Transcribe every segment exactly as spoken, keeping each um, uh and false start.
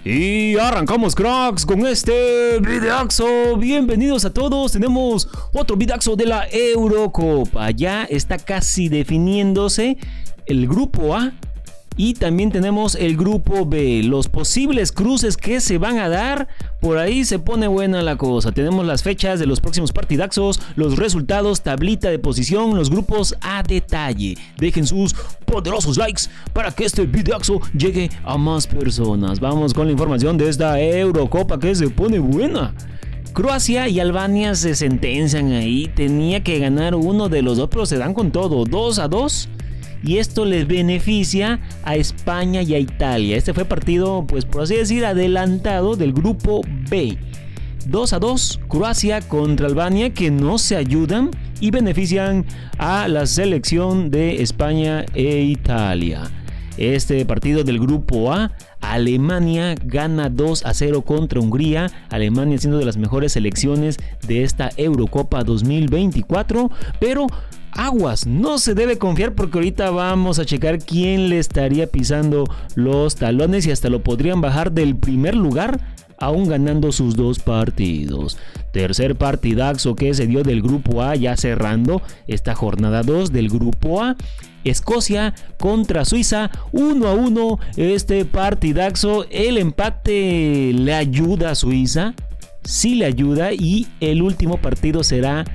Y arrancamos, cracks, con este videaxo. Bienvenidos a todos. Tenemos otro videaxo de la Eurocopa. Ya está casi definiéndose el grupo A y también tenemos el grupo B. Los posibles cruces que se van a dar. Por ahí se pone buena la cosa. Tenemos las fechas de los próximos partidaxos, los resultados, tablita de posición, los grupos a detalle. Dejen sus poderosos likes para que este videaxo llegue a más personas. Vamos con la información de esta Eurocopa que se pone buena. Croacia y Albania se sentencian ahí. Tenía que ganar uno de los dos, pero se dan con todo, dos a dos. Y esto les beneficia a España y a Italia. Este fue partido, pues por así decir, adelantado del grupo B. dos a dos, Croacia contra Albania, que no se ayudan y benefician a la selección de España e Italia. Este partido del grupo A, Alemania gana dos a cero contra Hungría. Alemania siendo de las mejores selecciones de esta Eurocopa dos mil veinticuatro, pero aguas, no se debe confiar porque ahorita vamos a checar quién le estaría pisando los talones y hasta lo podrían bajar del primer lugar aún ganando sus dos partidos. Tercer partidaxo que se dio del grupo A, ya cerrando esta jornada dos del grupo A. Escocia contra Suiza, uno a uno. Este partidaxo, el empate le ayuda a Suiza, sí le ayuda, y el último partido será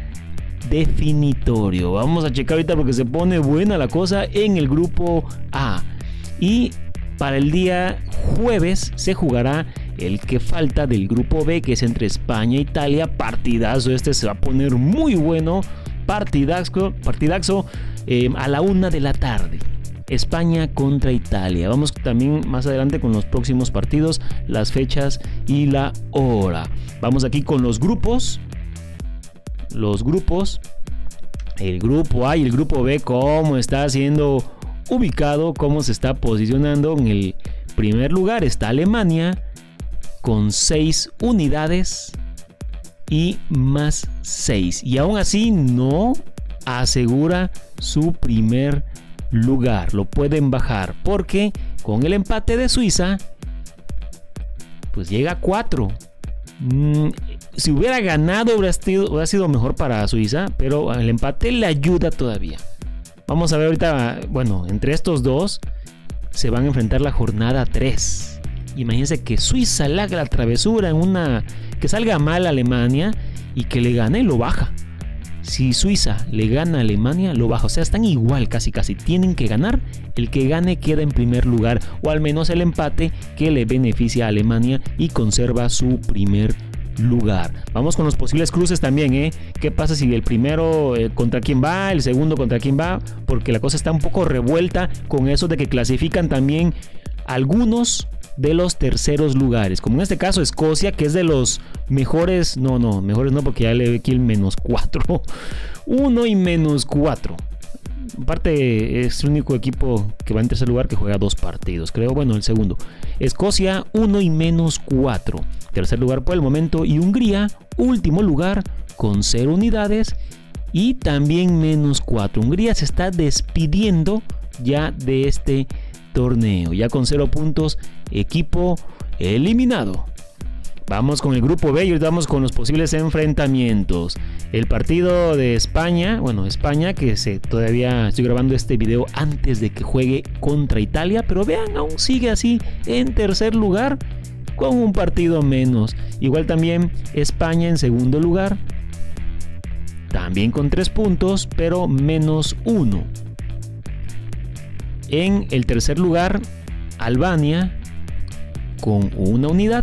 definitorio. Vamos a checar ahorita porque se pone buena la cosa en el grupo A. Y para el día jueves se jugará el que falta del grupo B, que es entre España e Italia. Partidazo, este se va a poner muy bueno. Partidaxo, partidaxo eh, a la una de la tarde. España contra Italia. Vamos también más adelante con los próximos partidos, las fechas y la hora. Vamos aquí con los grupos. Los grupos, el grupo A y el grupo B, cómo está siendo ubicado, cómo se está posicionando. En el primer lugar está Alemania con seis unidades y más seis, y aún así no asegura su primer lugar, lo pueden bajar porque con el empate de Suiza pues llega a cuatro. Mm, si hubiera ganado hubiera sido, hubiera sido mejor para Suiza, pero el empate le ayuda todavía. Vamos a ver ahorita, bueno, entre estos dos se van a enfrentar la jornada tres. Imagínense que Suiza le haga la travesura en una, que salga mal a Alemania y que le gane, lo baja. Si Suiza le gana a Alemania, lo baja. O sea, están igual, casi casi. Tienen que ganar. El que gane queda en primer lugar, o al menos el empate que le beneficia a Alemania y conserva su primer lugar. Vamos con los posibles cruces también, ¿eh? ¿Qué pasa si el primero eh, contra quién va, el segundo contra quién va? Porque la cosa está un poco revuelta con eso de que clasifican también algunos de los terceros lugares, como en este caso Escocia, que es de los mejores, no, no, mejores no, porque ya le ve aquí el menos cuatro, uno y menos cuatro. Aparte es el único equipo que va en tercer lugar que juega dos partidos, creo, bueno, el segundo. Escocia, uno y menos cuatro, tercer lugar por el momento, y Hungría, último lugar con cero unidades y también menos cuatro. Hungría se está despidiendo ya de este torneo, ya con cero puntos, equipo eliminado. Vamos con el grupo B y ahorita vamos con los posibles enfrentamientos. El partido de España, bueno, España, que se, todavía estoy grabando este video antes de que juegue contra Italia, pero vean, aún sigue así en tercer lugar con un partido menos. Igual también España en segundo lugar, también con tres puntos, pero menos uno. En el tercer lugar, Albania con una unidad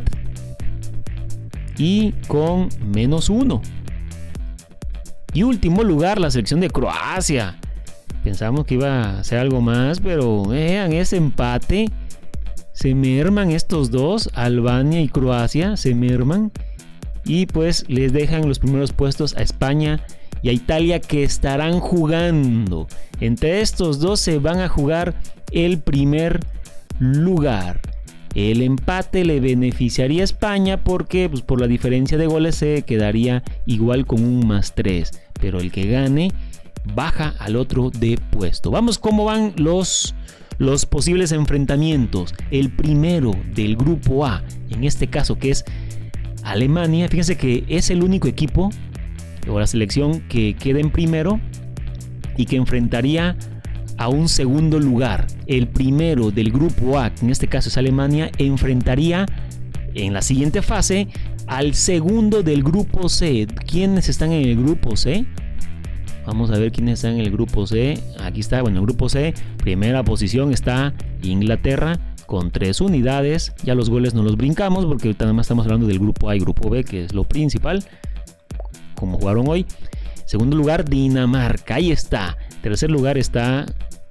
y con menos uno. Y último lugar, la selección de Croacia. Pensamos que iba a ser algo más, pero vean ese empate. Se merman estos dos, Albania y Croacia, se merman. Y pues les dejan los primeros puestos a España y a Italia, que estarán jugando. Entre estos dos se van a jugar el primer lugar. El empate le beneficiaría a España porque pues, por la diferencia de goles se quedaría igual con un más tres. Pero el que gane baja al otro de puesto. Vamos cómo van los los posibles enfrentamientos. El primero del grupo A, en este caso que es Alemania, fíjense que es el único equipo o la selección que queda en primero y que enfrentaría a un segundo lugar. El primero del grupo A, que en este caso es Alemania, enfrentaría en la siguiente fase al segundo del grupo C. ¿Quiénes están en el grupo C? Vamos a ver quiénes están en el grupo C. Aquí está, bueno, el grupo C, primera posición está Inglaterra con tres unidades. Ya los goles no los brincamos porque ahorita nada más estamos hablando del grupo A y grupo B, que es lo principal, como jugaron hoy. Segundo lugar, Dinamarca, ahí está. Tercer lugar está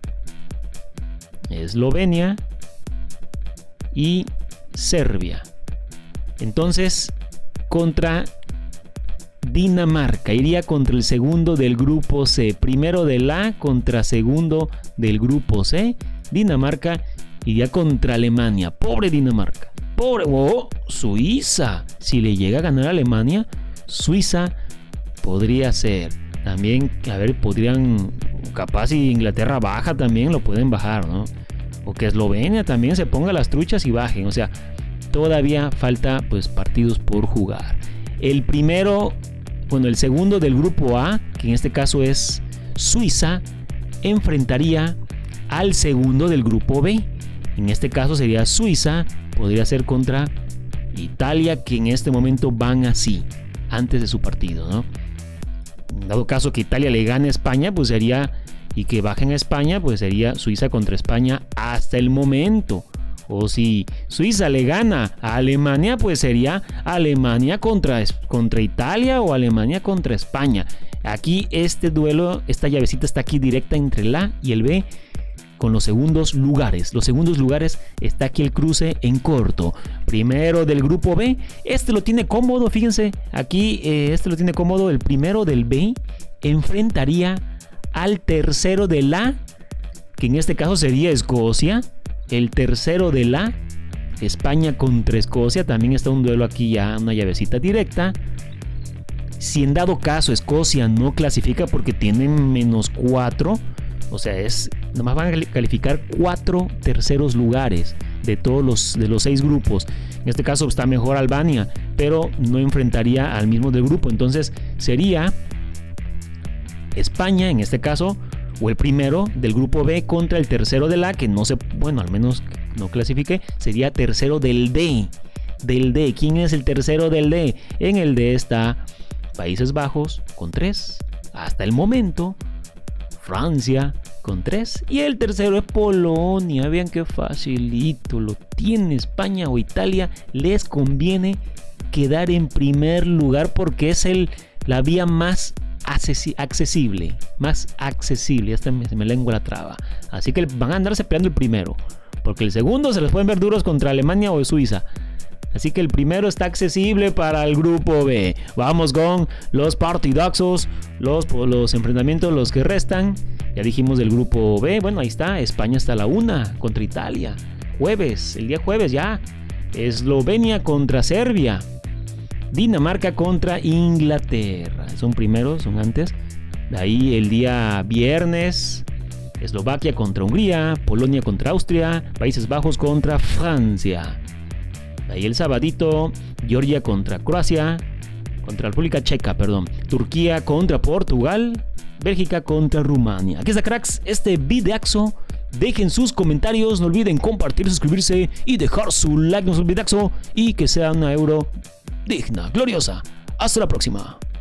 Eslovenia y Serbia. Entonces, contra Dinamarca iría contra el segundo del grupo C. Primero del A contra segundo del grupo C. Dinamarca iría contra Alemania. Pobre Dinamarca. Pobre. Oh, Suiza. Si le llega a ganar a Alemania, Suiza podría ser. También, a ver, podrían, capaz si Inglaterra baja también lo pueden bajar, ¿no? O que Eslovenia también se ponga las truchas y bajen. O sea, todavía falta pues partidos por jugar. El primero, bueno, el segundo del grupo A, que en este caso es Suiza, enfrentaría al segundo del grupo B. En este caso sería Suiza, podría ser contra Italia, que en este momento van así, antes de su partido, ¿no? En dado caso que Italia le gane a España, pues sería, y que bajen a España, pues sería Suiza contra España hasta el momento. O si Suiza le gana a Alemania, pues sería Alemania contra, contra Italia o Alemania contra España. Aquí este duelo, esta llavecita está aquí directa entre el A y el B con los segundos lugares. Los segundos lugares está aquí el cruce en corto. Primero del grupo B, este lo tiene cómodo, fíjense, aquí eh, este lo tiene cómodo. El primero del B enfrentaría al tercero del A, que en este caso sería Escocia. El tercero del A, España contra Escocia. También está un duelo aquí ya, una llavecita directa. Si en dado caso Escocia no clasifica porque tiene menos cuatro, o sea, es nomás van a calificar cuatro terceros lugares de todos los, de los seis grupos. En este caso está mejor Albania, pero no enfrentaría al mismo del grupo. Entonces sería España, en este caso, o el primero del grupo B contra el tercero del A, que no se, bueno, al menos no clasifique, sería tercero del D. Del D. ¿Quién es el tercero del D? En el D está Países Bajos con tres. Hasta el momento, Francia con tres. Y el tercero es Polonia. Vean qué facilito lo tiene. España o Italia les conviene quedar en primer lugar porque es el, la vía más accesible, más accesible. Hasta me, se me lengua la traba. Así que van a andarse peleando el primero, porque el segundo se les pueden ver duros contra Alemania o Suiza. Así que el primero está accesible para el grupo B. Vamos con los partidazos, los, los enfrentamientos, los que restan. Ya dijimos del grupo B. Bueno, ahí está. España está a la una contra Italia. Jueves, el día jueves ya. Eslovenia contra Serbia. Dinamarca contra Inglaterra. Son primeros, son antes. De ahí el día viernes, Eslovaquia contra Hungría. Polonia contra Austria. Países Bajos contra Francia. De ahí el sabadito, Georgia contra Croacia. Contra República Checa, perdón. Turquía contra Portugal. Bélgica contra Rumania. Aquí está, cracks, este videaxo. Dejen sus comentarios, no olviden compartir, suscribirse y dejar su like, no se olviden, y que sea una Euro digna, gloriosa. Hasta la próxima.